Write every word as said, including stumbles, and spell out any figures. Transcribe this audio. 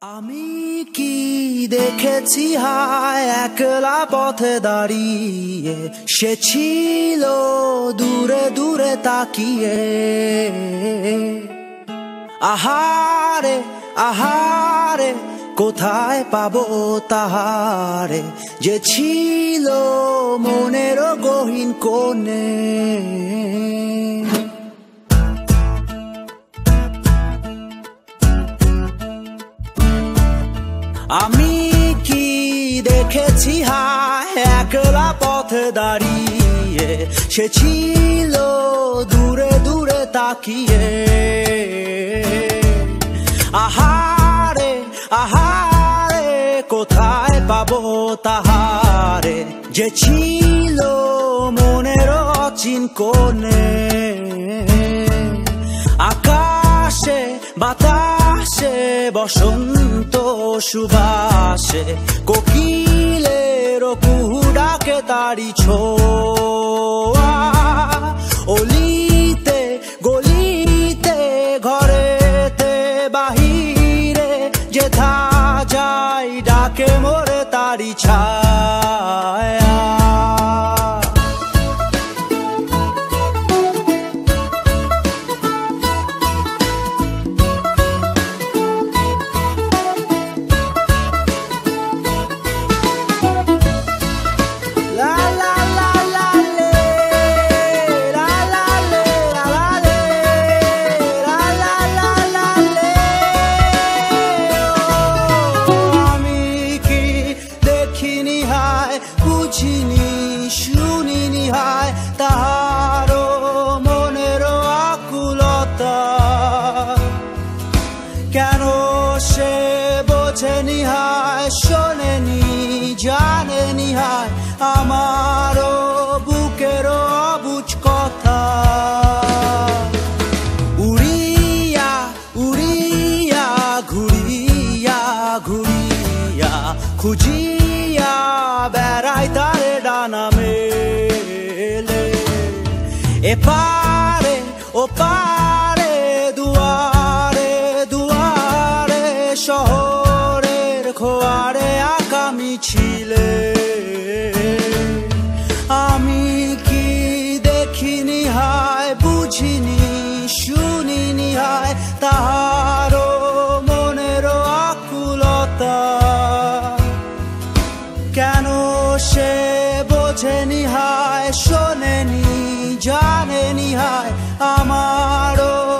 আমি কি দেখেছি হায় একলা পথে দাঁড়িয়ে, সে ছিল দূরে দূরে তাকিয়ে। আহারে আহারে কোথায় পাবো তাহারে, যে ছিল মনের গহীন কোণে। আমি কি দেখেছি হায় একলা পথে দাঁড়িয়ে, সে ছিল দূরে দূরে তাকিয়ে। আহারে আহারে কোথায় পাবো তাহারে, যে ছিল মনের অচিন কোণে। আকাশে বাতাসে বসন্ত সুবাসে, কোকিলের কুহু ডাকে তারি ছোঁয়া। অলিতে গলিতে ঘরেতে বাহিরে, যেথা যাই ডাকে মোরে তারি ছায়া। বুঝিনি শুনিনি হায় তাহারও মনের আকুলতা, কেন সে বোঝেনি হায় শোনেনি জানেনি হায় আমারও বুকের অবুঝ কথা। উড়িয়া উড়িয়া ঘুরিয়া ঘুরিয়া খুঁজিয়া বেড়াই তারে ডানা মেলে। এপারে ওপারে দুয়ারে দুয়ারে, শহরের খোয়ারে আঁকা মিছিলে। আমি কি দেখিনি হায় বুঝিনি শুনিনি হায় তাহারও মনের আকুলতা, কেন সে বোঝেনি হায় শোনেনি জানেনি হায় আমারও